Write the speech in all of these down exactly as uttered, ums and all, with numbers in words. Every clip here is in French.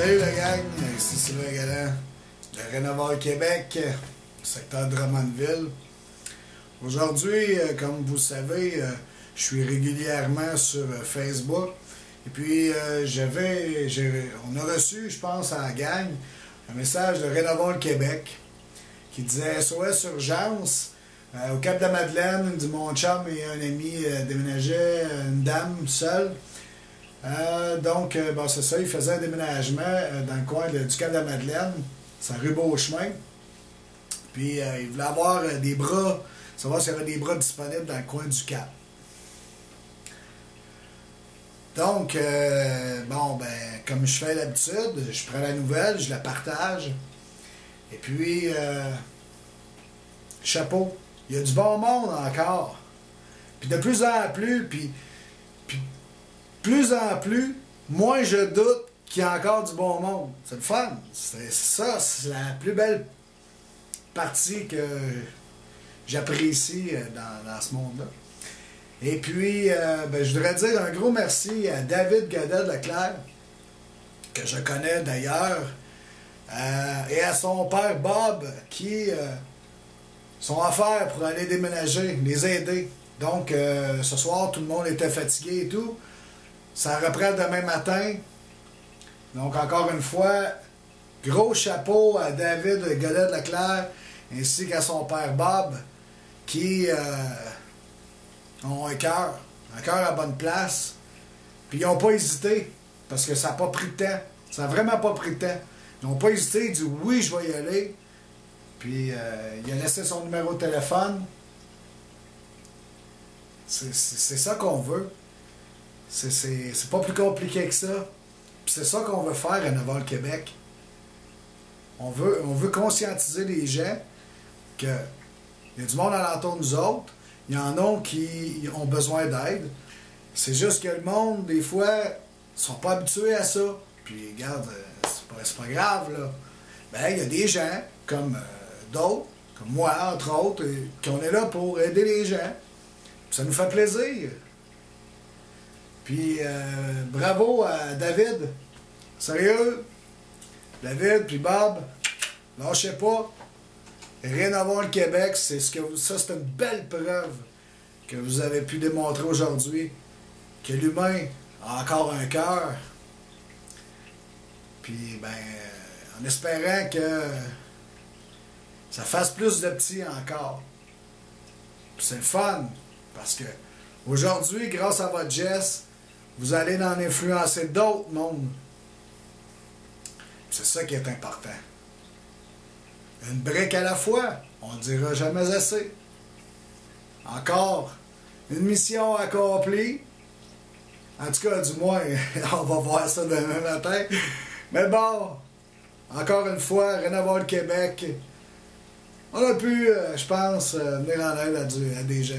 Salut la gang, ici Sylvain Galland de Rénovol Québec, secteur Drummondville. Aujourd'hui, comme vous le savez, je suis régulièrement sur Facebook. Et puis, j'avais, on a reçu, je pense, à la gang, un message de Rénovol Québec qui disait S O S urgence. Euh, au Cap-de-Madeleine, du mon chum et un ami euh, déménageaient, une dame seule. Euh, donc, euh, bon, c'est ça, il faisait un déménagement euh, dans le coin de, du Cap-de-Madeleine, c'est rue Beauchemin. Puis, euh, il voulait avoir euh, des bras, savoir s'il y avait des bras disponibles dans le coin du Cap. Donc, euh, bon, ben, comme je fais d'habitude, je prends la nouvelle, je la partage. Et puis, euh, chapeau. Il y a du bon monde encore. Puis de plus en plus, puis, puis plus en plus, moins je doute qu'il y a encore du bon monde. C'est le fun. C'est ça, c'est la plus belle partie que j'apprécie dans, dans ce monde-là. Et puis, euh, ben, je voudrais dire un gros merci à David Godet-Leclerc, que je connais d'ailleurs, euh, et à son père Bob, qui... Euh, sont à faire pour aller déménager, les aider. Donc, euh, ce soir, tout le monde était fatigué et tout. Ça reprend demain matin. Donc, encore une fois, gros chapeau à David Godet-Leclerc ainsi qu'à son père Bob qui euh, ont un cœur, un cœur à bonne place. Puis, ils n'ont pas hésité parce que ça n'a pas pris de temps. Ça n'a vraiment pas pris de temps. Ils n'ont pas hésité, ils ont dit oui, je vais y aller. Puis, euh, il a laissé son numéro de téléphone. C'est ça qu'on veut. C'est pas plus compliqué que ça. Puis c'est ça qu'on veut faire à Rénovol Québec. On veut, on veut conscientiser les gens qu'il y a du monde alentour de nous autres. Il y en a qui ont besoin d'aide. C'est juste que le monde, des fois, ne sont pas habitués à ça. Puis, regarde, c'est pas, pas grave, là. Ben, il y a des gens comme... Euh, d'autres, comme moi, entre autres, qu'on est là pour aider les gens. Ça nous fait plaisir. Puis, euh, bravo à David. Sérieux? David, puis Bob, lâchez pas. Rénovol Québec, c'est ce que vous, ça, c'est une belle preuve que vous avez pu démontrer aujourd'hui. Que l'humain a encore un cœur. Puis, ben, en espérant que ça fasse plus de petits encore. C'est le fun. Parce que aujourd'hui, grâce à votre geste, vous allez en influencer d'autres mondes. C'est ça qui est important. Une brique à la fois, on ne dira jamais assez. Encore une mission accomplie. En tout cas, du moins, on va voir ça demain matin. Mais bon, encore une fois, Rénovol Québec. On a pu, euh, je pense, euh, venir en aide à, du, à des gens.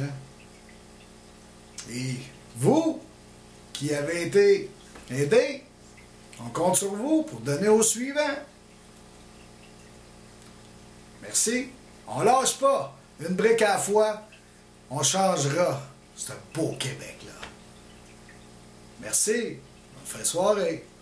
Et vous, qui avez été aidés, on compte sur vous pour donner au suivant. Merci. On lâche pas. Une brique à la fois, on changera ce beau Québec-là. Merci. Bonne fin de soirée.